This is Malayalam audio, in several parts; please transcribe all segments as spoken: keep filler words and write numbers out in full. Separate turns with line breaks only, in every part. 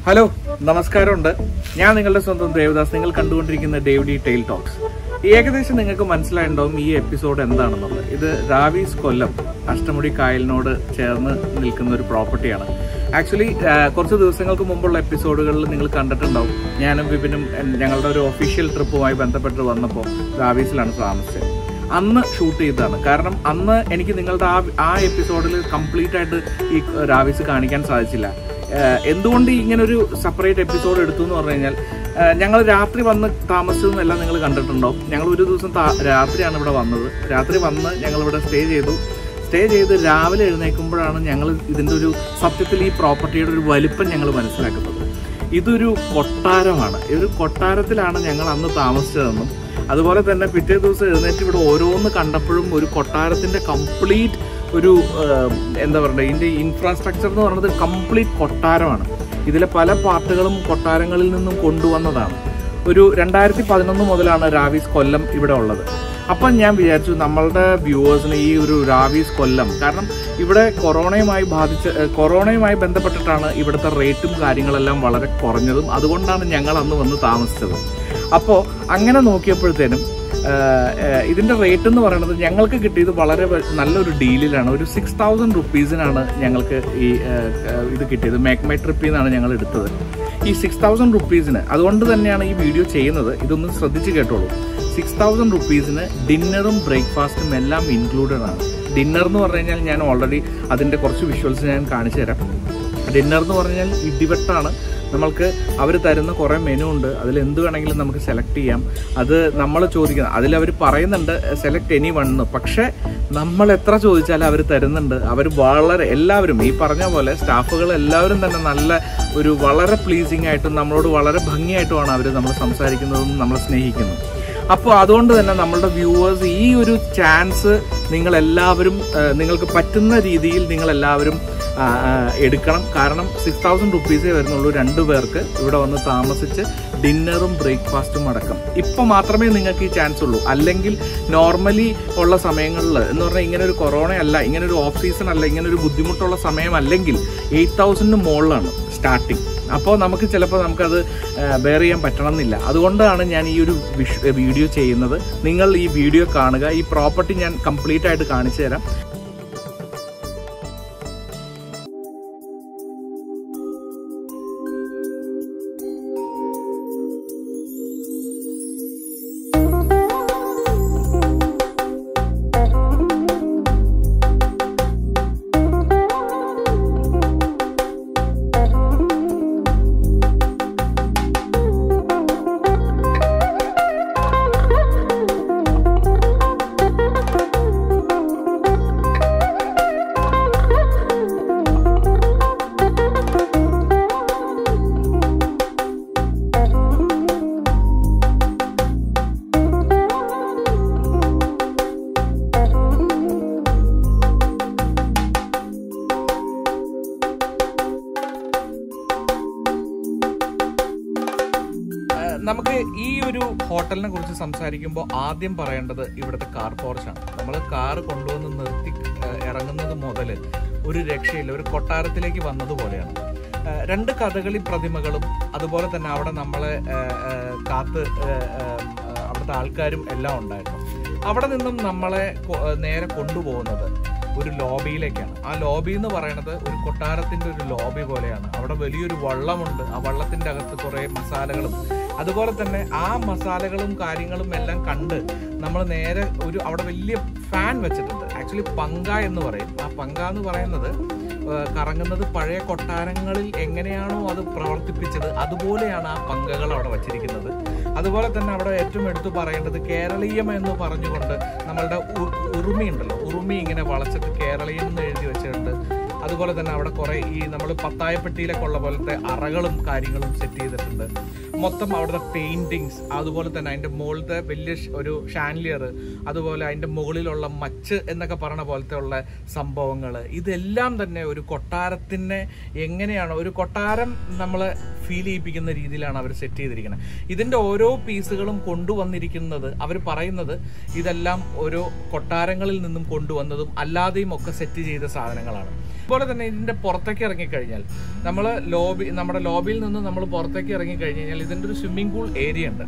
ഹലോ, നമസ്കാരമുണ്ട്. ഞാൻ നിങ്ങളുടെ സ്വന്തം ദേവദാസ്. നിങ്ങൾ കണ്ടുകൊണ്ടിരിക്കുന്ന ഡേവിഡി ടെയിൽ ടോക്സ്. ഏകദേശം നിങ്ങൾക്ക് മനസ്സിലായിട്ടുണ്ടാവും ഈ എപ്പിസോഡ് എന്താണെന്നുള്ളത്. ഇത് റാവീസ് കൊല്ലം അഷ്ടമുടി കായലിനോട് ചേർന്ന് നിൽക്കുന്ന ഒരു പ്രോപ്പർട്ടിയാണ്. ആക്ച്വലി കുറച്ച് ദിവസങ്ങൾക്ക് മുമ്പുള്ള എപ്പിസോഡുകളിൽ നിങ്ങൾ കണ്ടിട്ടുണ്ടാവും. ഞാനും വിപിനും ഞങ്ങളുടെ ഒരു ഒഫീഷ്യൽ ട്രിപ്പുമായി ബന്ധപ്പെട്ട് വന്നപ്പോൾ റാവീസിലാണ് താമസിച്ചത്. അന്ന് ഷൂട്ട് ചെയ്തതാണ്. കാരണം അന്ന് എനിക്ക് നിങ്ങളുടെ ആ ആ എപ്പിസോഡിൽ കംപ്ലീറ്റ് ആയിട്ട് ഈ റാവീസ് കാണിക്കാൻ സാധിച്ചില്ല. എന്തുകൊണ്ട് ഇങ്ങനൊരു സെപ്പറേറ്റ് എപ്പിസോഡ് എടുത്തു എന്ന് പറഞ്ഞു കഴിഞ്ഞാൽ, ഞങ്ങൾ രാത്രി വന്ന് താമസിച്ചതെന്നെല്ലാം നിങ്ങൾ കണ്ടിട്ടുണ്ടാവും. ഞങ്ങൾ ഒരു ദിവസം രാത്രിയാണ് ഇവിടെ വന്നത്. രാത്രി വന്ന് ഞങ്ങളിവിടെ സ്റ്റേ ചെയ്തു. സ്റ്റേ ചെയ്ത് രാവിലെ എഴുന്നേൽക്കുമ്പോഴാണ് ഞങ്ങൾ ഇതിൻ്റെ ഒരു സത്യത്തിൽ ഈ പ്രോപ്പർട്ടിയുടെ ഒരു വലിപ്പം ഞങ്ങൾ മനസ്സിലാക്കുന്നത്. ഇതൊരു കൊട്ടാരമാണ്. ഒരു കൊട്ടാരത്തിലാണ് ഞങ്ങൾ അന്ന് താമസിച്ചതെന്നും അതുപോലെ തന്നെ പിറ്റേ ദിവസം എഴുന്നേറ്റ് ഇവിടെ ഓരോന്ന് കണ്ടപ്പോഴും ഒരു കൊട്ടാരത്തിൻ്റെ കംപ്ലീറ്റ് ഒരു എന്താ പറയുക, ഇതിൻ്റെ ഇൻഫ്രാസ്ട്രക്ചർ എന്ന് പറയുന്നത് കംപ്ലീറ്റ് കൊട്ടാരമാണ്. ഇതിലെ പല പാർട്ടുകളും കൊട്ടാരങ്ങളിൽ നിന്നും കൊണ്ടുവന്നതാണ്. ഒരു രണ്ടായിരത്തി പതിനൊന്ന് മുതലാണ് റാവീസ് കൊല്ലം ഇവിടെ ഉള്ളത്. അപ്പം ഞാൻ വിചാരിച്ചു നമ്മളുടെ വ്യൂവേഴ്സിന് ഈ ഒരു റാവീസ് കൊല്ലം, കാരണം ഇവിടെ കൊറോണയുമായി ബാധിച്ച കൊറോണയുമായി ബന്ധപ്പെട്ടിട്ടാണ് ഇവിടുത്തെ റേറ്റും കാര്യങ്ങളെല്ലാം വളരെ കുറഞ്ഞതും. അതുകൊണ്ടാണ് ഞങ്ങൾ അന്ന് വന്ന് താമസിച്ചത്. അപ്പോൾ അങ്ങനെ നോക്കിയപ്പോഴത്തേനും ഇതിൻ്റെ റേറ്റ് എന്ന് പറയുന്നത് ഞങ്ങൾക്ക് കിട്ടിയത് വളരെ നല്ലൊരു ഡീലിലാണ്. ഒരു സിക്സ് തൗസൻഡ് റുപ്പീസിനാണ് ഞങ്ങൾക്ക് ഈ ഇത് കിട്ടിയത്. മേക്ക് മൈ ട്രിപ്പിൽ നിന്നാണ് ഞങ്ങൾ എടുത്തത്. ഈ സിക്സ് തൗസൻഡ് റുപ്പീസിന് അതുകൊണ്ട് തന്നെയാണ് ഈ വീഡിയോ ചെയ്യുന്നത്. ഇതൊന്ന് ശ്രദ്ധിച്ച് കേട്ടോളൂ. സിക്സ് തൗസൻഡ് റുപ്പീസിന് ഡിന്നറും ബ്രേക്ക്ഫാസ്റ്റും എല്ലാം ഇൻക്ലൂഡഡ് ആണ്. ഡിന്നർ എന്ന് പറഞ്ഞു കഴിഞ്ഞാൽ ഞാൻ ഓൾറെഡി അതിൻ്റെ കുറച്ച് വിഷ്വൽസ് ഞാൻ കാണിച്ചു തരാം. ഡിന്നർ എന്ന് പറഞ്ഞാൽ ഇടിവെട്ടാണ്. നമ്മൾക്ക് അവർ തരുന്ന കുറേ മെനു ഉണ്ട്. അതിൽ എന്ത് വേണമെങ്കിലും നമുക്ക് സെലക്ട് ചെയ്യാം. അത് നമ്മൾ ചോദിക്കുന്നത്, അതിലവർ പറയുന്നുണ്ട് സെലക്ട് എനി വൺ എന്ന്. പക്ഷേ നമ്മൾ എത്ര ചോദിച്ചാലും അവർ തരുന്നുണ്ട്. അവർ വളരെ എല്ലാവരും ഈ പറഞ്ഞ പോലെ സ്റ്റാഫുകൾ എല്ലാവരും തന്നെ നല്ല ഒരു വളരെ പ്ലീസിങ് ആയിട്ടും നമ്മളോട് വളരെ ഭംഗിയായിട്ടുമാണ് അവർ നമ്മൾ സംസാരിക്കുന്നതും നമ്മളെ സ്നേഹിക്കുന്നതും. അപ്പോൾ അതുകൊണ്ട് തന്നെ നമ്മളുടെ വ്യൂവേഴ്സ് ഈ ഒരു ചാൻസ് നിങ്ങളെല്ലാവരും നിങ്ങൾക്ക് പറ്റുന്ന രീതിയിൽ നിങ്ങളെല്ലാവരും എടുക്കണം. കാരണം സിക്സ് തൗസൻഡ് റുപ്പീസേ വരുന്നുള്ളൂ രണ്ട് പേർക്ക് ഇവിടെ വന്ന് താമസിച്ച് ഡിന്നറും ബ്രേക്ക്ഫാസ്റ്റും അടക്കം. ഇപ്പം മാത്രമേ നിങ്ങൾക്ക് ഈ ചാൻസ് ഉള്ളൂ. അല്ലെങ്കിൽ നോർമലി ഉള്ള സമയങ്ങളിൽ എന്ന് പറഞ്ഞാൽ ഇങ്ങനെ ഒരു കൊറോണ അല്ല, ഇങ്ങനെ ഒരു ഓഫ് സീസൺ അല്ല, ഇങ്ങനെ ഒരു ബുദ്ധിമുട്ടുള്ള സമയമല്ലെങ്കിൽ എയ്റ്റ് തൗസൻഡിന് മുകളിലാണ് സ്റ്റാർട്ടിങ്. അപ്പോൾ നമുക്ക് ചിലപ്പോൾ നമുക്കത് ബെയർ ചെയ്യാൻ പറ്റണമെന്നില്ല. അതുകൊണ്ടാണ് ഞാൻ ഈ ഒരു വിഷ് വീഡിയോ ചെയ്യുന്നത്. നിങ്ങൾ ഈ വീഡിയോ കാണുക. ഈ പ്രോപ്പർട്ടി ഞാൻ കംപ്ലീറ്റ് ആയിട്ട് കാണിച്ചു തരാം. നമുക്ക് ഈ ഒരു ഹോട്ടലിനെ കുറിച്ച് സംസാരിക്കുമ്പോൾ ആദ്യം പറയേണ്ടത് ഇവിടുത്തെ കാർ പോർച്ചാണ്. നമ്മൾ കാർ കൊണ്ടുവന്ന് നിർത്തി ഇറങ്ങുന്നത് മുതൽ ഒരു രക്ഷയില്ല. ഒരു കൊട്ടാരത്തിലേക്ക് വന്നതുപോലെയാണ്. രണ്ട് കഥകളി പ്രതിമകളും അതുപോലെ തന്നെ അവിടെ നമ്മളെ കാത്ത് അവിടുത്തെ ആൾക്കാരും എല്ലാം ഉണ്ടായിരുന്നു. അവിടെ നിന്നും നമ്മളെ നേരെ കൊണ്ടുപോകുന്നത് ഒരു ലോബിയിലേക്കാണ്. ആ ലോബി എന്ന് പറയുന്നത് ഒരു കൊട്ടാരത്തിൻ്റെ ഒരു ലോബി പോലെയാണ്. അവിടെ വലിയൊരു വള്ളമുണ്ട്. ആ വള്ളത്തിൻ്റെ അകത്ത് കുറേ മസാലകളും അതുപോലെ തന്നെ ആ മസാലകളും കാര്യങ്ങളും എല്ലാം കണ്ട് നമ്മൾ നേരെ ഒരു അവിടെ വലിയ ഫാൻ വെച്ചിട്ടുണ്ട്. ആക്ച്വലി പങ്ക എന്ന് പറയും. ആ പങ്ക എന്ന് പറയുന്നത് കറങ്ങുന്നത് പഴയ കൊട്ടാരങ്ങളിൽ എങ്ങനെയാണോ അത് പ്രവർത്തിപ്പിച്ചത് അതുപോലെയാണ് ആ പങ്കകൾ അവിടെ വച്ചിരിക്കുന്നത്. അതുപോലെ തന്നെ അവിടെ ഏറ്റവും എടുത്തു പറയേണ്ടത് കേരളീയം എന്ന് പറഞ്ഞുകൊണ്ട് നമ്മളുടെ ഉറുമി ഉണ്ടല്ലോ, ഉറുമി ഇങ്ങനെ വളച്ചിട്ട് കേരളീയം എന്ന് എഴുതി വെച്ചിട്ടുണ്ട്. അതുപോലെ തന്നെ അവിടെ കുറേ ഈ നമ്മൾ പത്തായപ്പെട്ടിയിലൊക്കെ ഉള്ള പോലത്തെ അറകളും കാര്യങ്ങളും സെറ്റ് ചെയ്തിട്ടുണ്ട്. മൊത്തം അവിടുത്തെ പെയിന്റിങ്സ്, അതുപോലെ തന്നെ അതിൻ്റെ മുകളിലത്തെ വലിയ ഒരു ഷാൻലിയർ, അതുപോലെ അതിൻ്റെ മുകളിലുള്ള മച്ച് എന്നൊക്കെ പറഞ്ഞ പോലത്തെ ഉള്ള സംഭവങ്ങൾ, ഇതെല്ലാം തന്നെ ഒരു കൊട്ടാരത്തിനെ എങ്ങനെയാണ് ഒരു കൊട്ടാരം നമ്മളെ ഫീൽ ചെയ്യിപ്പിക്കുന്ന രീതിയിലാണ് അവർ സെറ്റ് ചെയ്തിരിക്കുന്നത്. ഇതിൻ്റെ ഓരോ പീസുകളും കൊണ്ടുവന്നിരിക്കുന്നത് അവർ പറയുന്നത് ഇതെല്ലാം ഓരോ കൊട്ടാരങ്ങളിൽ നിന്നും കൊണ്ടുവന്നതും അല്ലാതെയും ഒക്കെ സെറ്റ് ചെയ്ത സാധനങ്ങളാണ്. അതുപോലെ തന്നെ ഇതിന്റെ പുറത്തേക്ക് ഇറങ്ങിക്കഴിഞ്ഞാൽ നമ്മൾ ലോബി നമ്മുടെ ലോബിയിൽ നിന്ന് നമ്മൾ പുറത്തേക്ക് ഇറങ്ങി കഴിഞ്ഞ് കഴിഞ്ഞാൽ ഇതിന്റെ ഒരു സ്വിമ്മിംഗ് പൂൾ ഏരിയ ഉണ്ട്.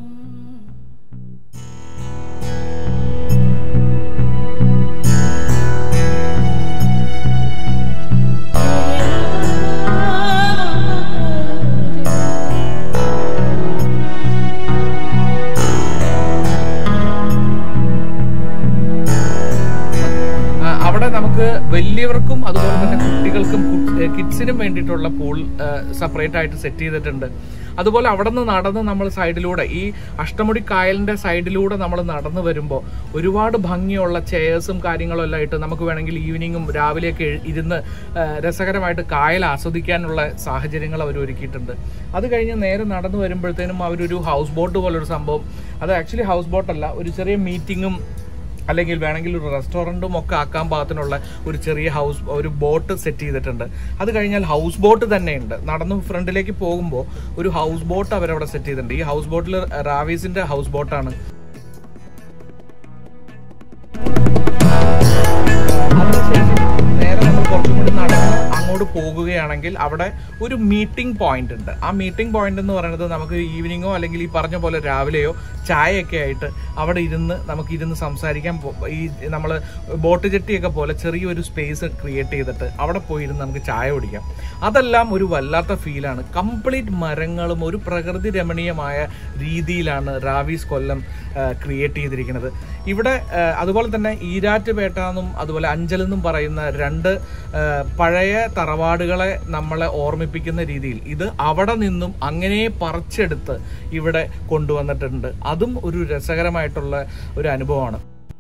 അവിടെ നമുക്ക് വലിയവർക്കും അതുപോലെ തന്നെ കുട്ടികൾക്കും കിഡ്സിനും വേണ്ടിയിട്ടുള്ള പൂൾ സെപ്പറേറ്റ് ആയിട്ട് സെറ്റ് ചെയ്തിട്ടുണ്ട്. അതുപോലെ അവിടെ നിന്ന് നടന്ന് നമ്മൾ സൈഡിലൂടെ ഈ അഷ്ടമുടി കായലിന്റെ സൈഡിലൂടെ നമ്മൾ നടന്നു വരുമ്പോൾ ഒരുപാട് ഭംഗിയുള്ള ചെയർസും കാര്യങ്ങളും എല്ലാം ആയിട്ട് നമുക്ക് വേണമെങ്കിൽ ഈവനിങ്ങും രാവിലെയൊക്കെ ഇരുന്ന് രസകരമായിട്ട് കായൽ ആസ്വദിക്കാനുള്ള സാഹചര്യങ്ങൾ അവർ ഒരുക്കിയിട്ടുണ്ട്. അത് കഴിഞ്ഞ് നേരെ നടന്നു വരുമ്പോഴത്തേനും അവരൊരു ഹൗസ് ബോട്ട് പോലൊരു സംഭവം, അത് ആക്ച്വലി ഹൗസ് ബോട്ടല്ല, ഒരു ചെറിയ മീറ്റിങ്ങും അല്ലെങ്കിൽ വേണമെങ്കിൽ ഒരു റെസ്റ്റോറൻറ്റും ഒക്കെ ആക്കാൻ പാകത്തിനുള്ള ഒരു ചെറിയ ഹൗസ് ഒരു ബോട്ട് സെറ്റ് ചെയ്തിട്ടുണ്ട്. അത് കഴിഞ്ഞാൽ ഹൗസ് ബോട്ട് തന്നെയുണ്ട്. നടന്ന് ഫ്രണ്ടിലേക്ക് പോകുമ്പോൾ ഒരു ഹൗസ് ബോട്ട് അവരവിടെ സെറ്റ് ചെയ്തിട്ടുണ്ട്. ഈ ഹൗസ് ബോട്ടിൽ റാവീസിന്റെ ഹൗസ് ബോട്ടാണ്. അതിനുശേഷം നേരെ നമ്മൾ കുറച്ചും കൂടി നടന്ന് അങ്ങോട്ട് പോകുകയാണെങ്കിൽ അവിടെ ഒരു മീറ്റിംഗ് പോയിന്റ് ഉണ്ട്. ആ മീറ്റിംഗ് പോയിന്റ് എന്ന് പറയുന്നത് നമുക്ക് ഈവനിങ്ങോ അല്ലെങ്കിൽ ഈ പറഞ്ഞ പോലെ രാവിലെയോ ചായയൊക്കെ ആയിട്ട് അവിടെ ഇരുന്ന് നമുക്ക് ഇരുന്ന് സംസാരിക്കാൻ, ഈ നമ്മൾ ബോട്ട് ജെട്ടിയൊക്കെ പോലെ ചെറിയൊരു സ്പേസ് ക്രിയേറ്റ് ചെയ്തിട്ട് അവിടെ പോയിരുന്ന് നമുക്ക് ചായ കുടിക്കാം. അതെല്ലാം ഒരു വല്ലാത്ത ഫീലാണ്. കംപ്ലീറ്റ് മരങ്ങളും ഒരു പ്രകൃതി രമണീയമായ രീതിയിലാണ് റാവീസ് കൊല്ലം ക്രിയേറ്റ് ചെയ്തിരിക്കുന്നത്. ഇവിടെ അതുപോലെ തന്നെ ഈരാറ്റുപേട്ട എന്നും അതുപോലെ അഞ്ചൽ എന്നും പറയുന്ന രണ്ട് പഴയ തറവാടുകളെ നമ്മളെ ഓർമ്മിപ്പിക്കുന്ന രീതിയിൽ ഇത് അവിടെ നിന്നും അങ്ങനെ പറിച്ചെടുത്ത് ഇവിടെ കൊണ്ടുവന്നിട്ടുണ്ട്. അതും ഒരു രസകരമായിട്ടുള്ള ഒരു അനുഭവമാണ്.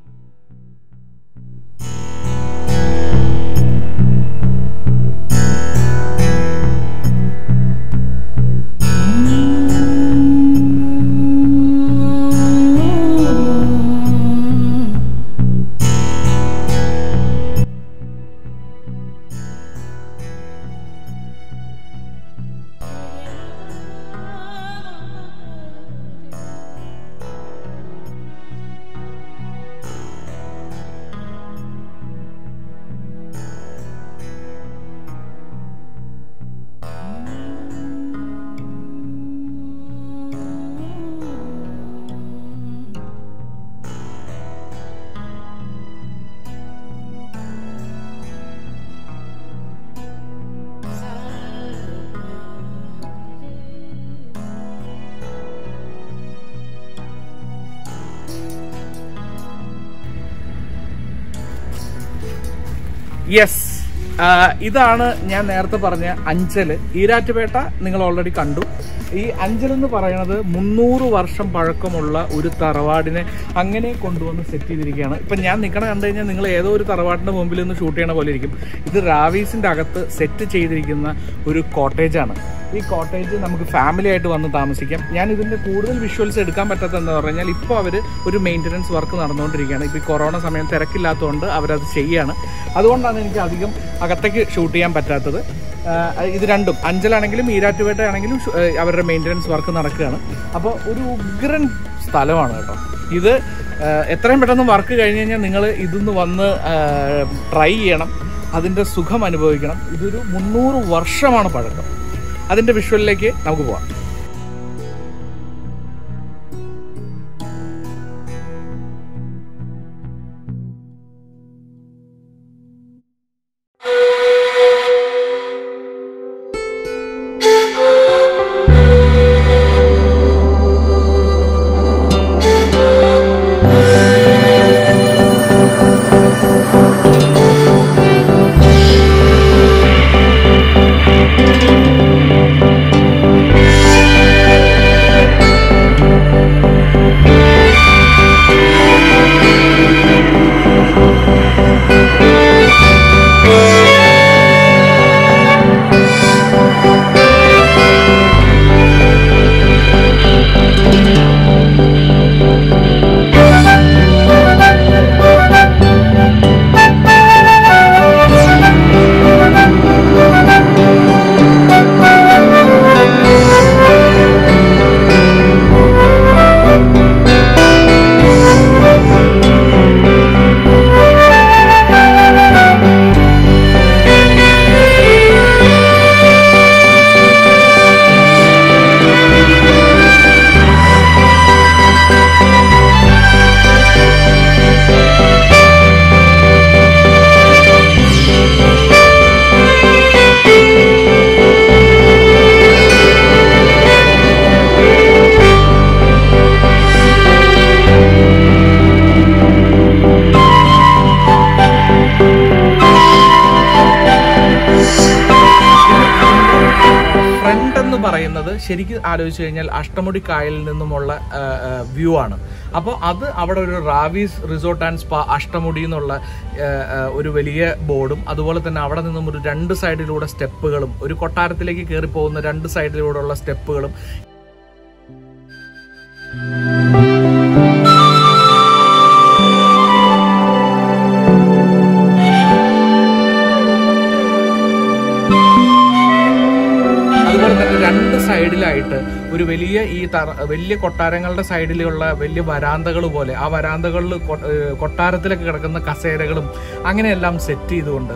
യെസ്, ഇതാണ് ഞാൻ നേരത്തെ പറഞ്ഞ അഞ്ചല്. ഈരാറ്റുപേട്ട നിങ്ങൾ ഓൾറെഡി കണ്ടു. ഈ അഞ്ചൽ എന്ന് പറയുന്നത് മുന്നൂറ് വർഷം പഴക്കമുള്ള ഒരു തറവാടിനെ അങ്ങനെ കൊണ്ടുവന്ന് സെറ്റ് ചെയ്തിരിക്കുകയാണ്. ഇപ്പം ഞാൻ നിൽക്കണ കണ്ടു കഴിഞ്ഞാൽ നിങ്ങൾ ഏതോ ഒരു തറവാടിൻ്റെ മുമ്പിൽ നിന്ന് ഷൂട്ട് ചെയ്യണ പോലെ ഇരിക്കും. ഇത് റാവീസിൻ്റെ അകത്ത് സെറ്റ് ചെയ്തിരിക്കുന്ന ഒരു കോട്ടേജാണ്. ഈ കോട്ടേജ് നമുക്ക് ഫാമിലി ആയിട്ട് വന്ന് താമസിക്കാം. ഞാൻ ഇതിൻ്റെ കൂടുതൽ വിഷ്വൽസ് എടുക്കാൻ പറ്റാത്തതെന്ന് പറഞ്ഞാൽ ഇപ്പോൾ അവർ ഒരു മെയിൻ്റനൻസ് വർക്ക് നടന്നുകൊണ്ടിരിക്കുകയാണ്. ഇപ്പോൾ ഈ കൊറോണ സമയം തിരക്കില്ലാത്തതുകൊണ്ട് അവരത് ചെയ്യുകയാണ്. അതുകൊണ്ടാണ് എനിക്ക് അധികം അകത്തേക്ക് ഷൂട്ട് ചെയ്യാൻ പറ്റാത്തത്. ഇത് രണ്ടും അഞ്ചലാണെങ്കിലും ഈരാറ്റുപേട്ട ആണെങ്കിലും അവരുടെ മെയിൻ്റനൻസ് വർക്ക് നടക്കുകയാണ്. അപ്പോൾ ഒരു ഉഗ്രൻ സ്ഥലമാണ് കേട്ടോ ഇത്. എത്രയും പെട്ടെന്ന് വർക്ക് കഴിഞ്ഞ് കഴിഞ്ഞാൽ നിങ്ങൾ ഇതൊന്ന് വന്ന് ട്രൈ ചെയ്യണം, അതിൻ്റെ സുഖം അനുഭവിക്കണം. ഇതൊരു മുന്നൂറ് വർഷമാണ് പഴക്കം. അതിൻ്റെ വിഷ്വലിലേക്ക് നമുക്ക് പോവാം.
Yeah.
ഇതെന്ന് പറയുന്നത് ശരിക്കും ആലോചിച്ച് കഴിഞ്ഞാൽ അഷ്ടമുടി കായലിൽ നിന്നുമുള്ള വ്യൂ ആണ്. അപ്പോൾ അത് അവിടെ ഒരു Raviz resort and spa Ashtamudi എന്നുള്ള ഒരു വലിയ ബോർഡും അതുപോലെ തന്നെ അവിടെ നിന്നും ഒരു രണ്ട് സൈഡിലൂടെ സ്റ്റെപ്പുകളും ഒരു കൊട്ടാരത്തിലേക്ക് കയറി പോകുന്ന രണ്ട് സൈഡിലൂടെയുള്ള സ്റ്റെപ്പുകളും രണ്ട് സൈഡിലായിട്ട് ഒരു വലിയ ഈ വലിയ കൊട്ടാരങ്ങളുടെ സൈഡിലുള്ള വലിയ വരാന്തകൾ പോലെ ആ വരാന്തകളിൽ കൊട്ടാരത്തിലൊക്കെ കിടക്കുന്ന കസേരകളും അങ്ങനെയെല്ലാം സെറ്റ് ചെയ്തുകൊണ്ട്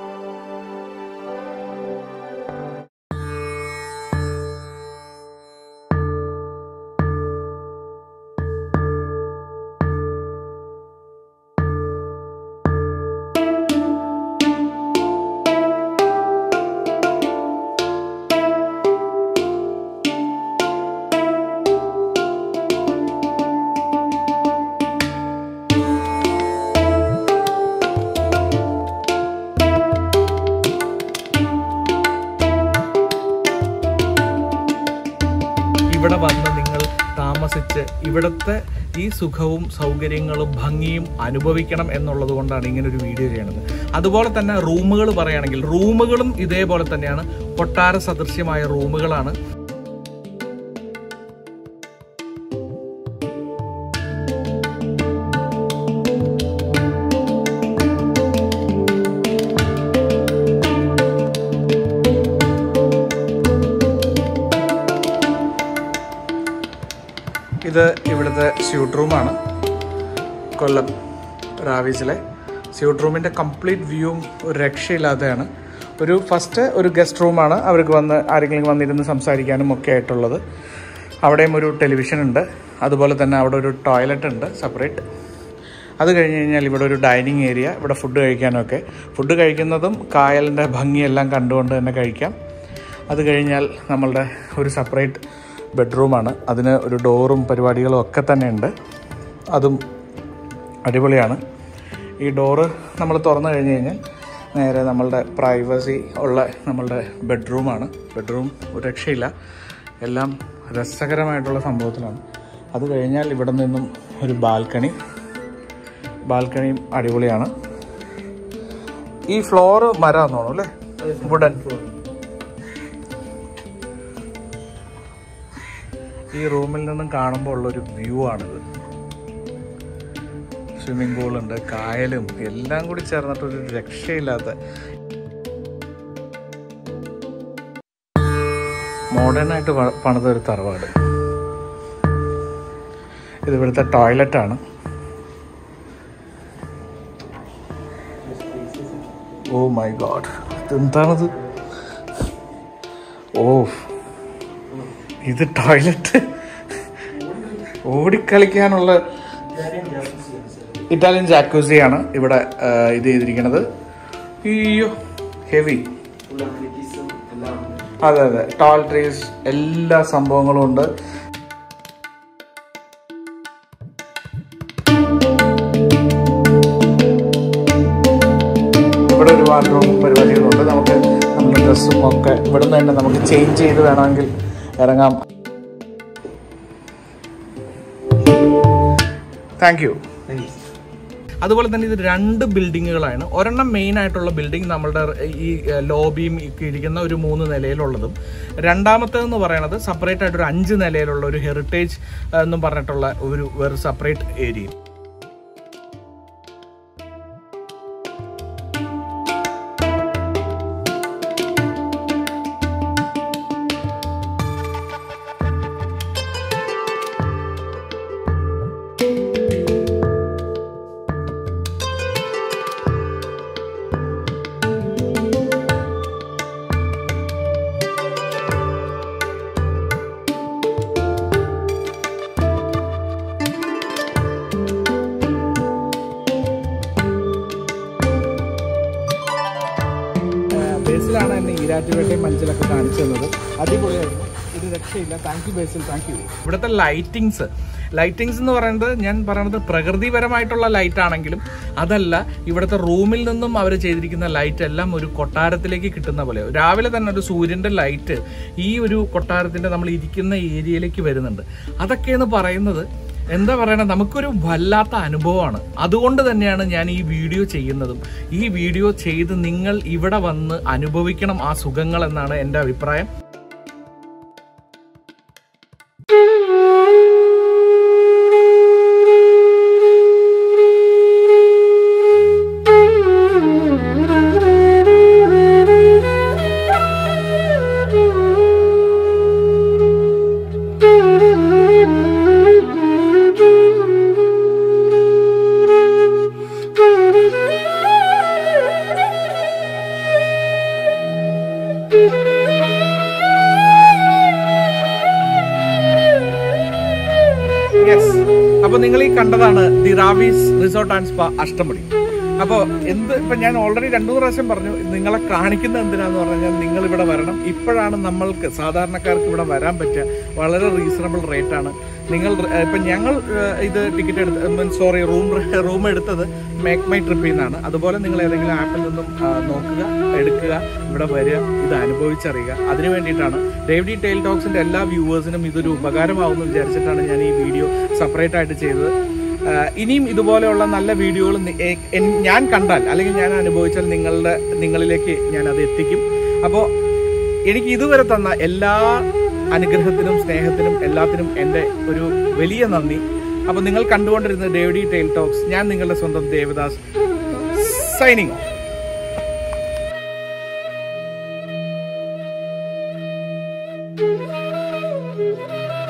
ഇവിടെ വന്ന് നിങ്ങൾ താമസിച്ച് ഇവിടുത്തെ ഈ സുഖവും സൗകര്യങ്ങളും ഭംഗിയും അനുഭവിക്കണം എന്നുള്ളത് കൊണ്ടാണ് ഇങ്ങനെ ഒരു വീഡിയോ ചെയ്യുന്നത്. അതുപോലെ തന്നെ റൂമുകൾ പറയുകയാണെങ്കിൽ റൂമുകളും ഇതേപോലെ തന്നെയാണ്, കൊട്ടാര സദൃശ്യമായ റൂമുകളാണ്. ഇത് ഇവിടുത്തെ സ്യൂട്ട് റൂമാണ്. കൊല്ലം റാവീസിലെ സ്യൂട്ട് റൂമിൻ്റെ കംപ്ലീറ്റ് വ്യൂവും ഒരു രക്ഷയില്ലാതെയാണ്. ഒരു ഫസ്റ്റ് ഒരു ഗസ്റ്റ് റൂമാണ്, അവർക്ക് വന്ന് ആരെങ്കിലും വന്നിരുന്ന് സംസാരിക്കാനും ഒക്കെ ആയിട്ടുള്ളത്. അവിടെയും ഒരു ടെലിവിഷൻ ഉണ്ട്, അതുപോലെ തന്നെ അവിടെ ഒരു ടോയ്ലറ്റ് ഉണ്ട് സെപ്പറേറ്റ്. അത് കഴിഞ്ഞ് കഴിഞ്ഞാൽ ഇവിടെ ഒരു ഡൈനിങ് ഏരിയ, ഇവിടെ ഫുഡ് കഴിക്കാനൊക്കെ. ഫുഡ് കഴിക്കുന്നതും കായലിൻ്റെ ഭംഗിയെല്ലാം കണ്ടുകൊണ്ട് തന്നെ കഴിക്കാം. അത് കഴിഞ്ഞാൽ നമ്മളുടെ ഒരു സെപ്പറേറ്റ് ബെഡ്റൂമാണ്, അതിന് ഒരു ഡോറും പരിപാടികളും ഒക്കെ തന്നെ ഉണ്ട്, അതും അടിപൊളിയാണ്. ഈ ഡോറ് നമ്മൾ തുറന്നു കഴിഞ്ഞ് കഴിഞ്ഞാൽ നേരെ നമ്മളുടെ പ്രൈവസി ഉള്ള നമ്മളുടെ ബെഡ്റൂമാണ്. ബെഡ്റൂം ഒരു രക്ഷയില്ല, എല്ലാം രസകരമായിട്ടുള്ള സംഭവത്തിലാണ്. അത് കഴിഞ്ഞാൽ ഇവിടെ നിന്നും ഒരു ബാൽക്കണി, ബാൽക്കണിയും അടിപൊളിയാണ്. ഈ ഫ്ലോറ് മരമാണെന്ന് തോന്നുന്നു അല്ലേ, വുഡൻ ഫ്ലോർ. ഈ റൂമിൽ നിന്നും കാണുമ്പോൾ ഉള്ളൊരു വ്യൂ ആണിത്. സ്വിമ്മിംഗ് പൂളുണ്ട്, കായലും എല്ലാം കൂടി ചേർന്നിട്ടൊരു രക്ഷയില്ലാത്ത മോഡേണായിട്ട് പണിതൊരു തറവാട്. ഇത് ഇവിടുത്തെ ടോയ്ലറ്റാണ്. Oh my God, ഇതെന്താണത്? ഓ, ഇത് ടോയ്ലറ്റ് ഓടിക്കളിക്കാനുള്ള ഇറ്റാലിയൻ ജാക്കൂസിയാണ് ഇവിടെ ഇത് ചെയ്തിരിക്കുന്നത്. അയ്യോ, ഹെവി. അതെ അതെ, ടോയ്ലറ്ററീസ് എല്ലാ സംഭവങ്ങളും ഉണ്ട്. ഇവിടെ ഒരു വാർഡ്രോബ് പരിപാടികളുണ്ട്. നമുക്ക് നമ്മുടെ ഡ്രസ്സും ഒക്കെ ഇവിടെ നിന്ന് തന്നെ നമുക്ക് ചേഞ്ച് ചെയ്ത് വേണമെങ്കിൽ ഇറങ്ങാം. Thank you. അതുപോലെ തന്നെ ഇത് രണ്ട് ബിൽഡിങ്ങുകളാണ്. ഒരെണ്ണം മെയിൻ ആയിട്ടുള്ള ബിൽഡിംഗ് നമ്മളുടെ ഈ ലോബിയും ഇരിക്കുന്ന ഒരു മൂന്ന് നിലയിലുള്ളതും, രണ്ടാമത്തേതെന്ന് പറയുന്നത് സെപ്പറേറ്റ് ആയിട്ട് ഒരു അഞ്ച് നിലയിലുള്ള ഒരു ഹെറിറ്റേജ് എന്നും പറഞ്ഞിട്ടുള്ള ഒരു വേറെ സെപ്പറേറ്റ് ഏരിയ. ബേസിലാണ് എന്നെ ഈരാറ്റുപേട്ടയും മഞ്ചലൊക്കെ കാണിച്ചു തന്നത്. അടിപൊളിയായിരുന്നു. ഒരു രക്ഷയില്ല. Thank you Basil, thank you. ഇവിടുത്തെ ലൈറ്റിങ്സ് ലൈറ്റിങ്സ് എന്ന് പറയുന്നത് ഞാൻ പറയുന്നത് പ്രകൃതിപരമായിട്ടുള്ള ലൈറ്റ് ആണെങ്കിലും അതല്ല, ഇവിടുത്തെ റൂമിൽ നിന്നും അവർ ചെയ്തിരിക്കുന്ന ലൈറ്റ് എല്ലാം ഒരു കൊട്ടാരത്തിലേക്ക് കിട്ടുന്ന പോലെ. രാവിലെ തന്നെ ഒരു സൂര്യൻ്റെ ലൈറ്റ് ഈ ഒരു കൊട്ടാരത്തിൻ്റെ നമ്മൾ ഇരിക്കുന്ന ഏരിയയിലേക്ക് വരുന്നുണ്ട്. അതൊക്കെയെന്ന് പറയുന്നത് എന്താ പറയണത്, നമുക്കൊരു വല്ലാത്ത അനുഭവമാണ്. അതുകൊണ്ട് തന്നെയാണ് ഞാൻ ഈ വീഡിയോ ചെയ്യുന്നതും ഈ വീഡിയോ ചെയ്ത് നിങ്ങൾ ഇവിടെ വന്ന് അനുഭവിക്കണം ആ സുഖങ്ങൾ എന്നാണ് എൻ്റെ അഭിപ്രായം. അപ്പൊ നിങ്ങൾ ഈ കണ്ടതാണ് the Raviz resort and spa Ashtamudi. അപ്പോൾ എന്ത് ഇപ്പം ഞാൻ ഓൾറെഡി രണ്ടു മൂന്ന് പ്രാവശ്യം പറഞ്ഞു, നിങ്ങളെ കാണിക്കുന്നത് എന്തിനാന്ന് പറഞ്ഞാൽ നിങ്ങൾ ഇവിടെ വരണം. ഇപ്പോഴാണ് നമ്മൾക്ക് സാധാരണക്കാർക്ക് ഇവിടെ വരാൻ പറ്റുക. വളരെ റീസണബിൾ റേറ്റാണ്. നിങ്ങൾ ഇപ്പം ഞങ്ങൾ ഇത് ടിക്കറ്റ് എടുത്ത് സോറി റൂം റൂം എടുത്തത് മേക്ക് മൈ ട്രിപ്പിൽ നിന്നാണ്. അതുപോലെ നിങ്ങൾ ഏതെങ്കിലും ആപ്പിൽ നിന്നും നോക്കുക, എടുക്കുക, ഇവിടെ വരിക, ഇത് അനുഭവിച്ചറിയുക. അതിനു വേണ്ടിയിട്ടാണ് ഡേവിഡി ടെയിൽ ടോക്സിൻ്റെ എല്ലാ വ്യൂവേഴ്സിനും ഇതൊരു ഉപകാരമാവുമെന്ന് വിചാരിച്ചിട്ടാണ് ഞാൻ ഈ വീഡിയോ സെപ്പറേറ്റ് ആയിട്ട് ചെയ്തത്. ഇനിയും ഇതുപോലെയുള്ള നല്ല വീഡിയോകൾ ഞാൻ കണ്ടാൽ അല്ലെങ്കിൽ ഞാൻ അനുഭവിച്ചാൽ നിങ്ങളുടെ നിങ്ങളിലേക്ക് ഞാൻ അത് എത്തിക്കും. അപ്പോൾ എനിക്ക് ഇതുവരെ തന്ന എല്ലാ അനുഗ്രഹത്തിനും സ്നേഹത്തിനും എല്ലാത്തിനും എൻ്റെ ഒരു വലിയ നന്ദി. അപ്പോൾ നിങ്ങൾ കണ്ടുകൊണ്ടിരുന്ന ഡേവിഡി ടെയിൽ ടോക്സ്, ഞാൻ നിങ്ങളുടെ സ്വന്തം Devadas, signing off.
Thank you.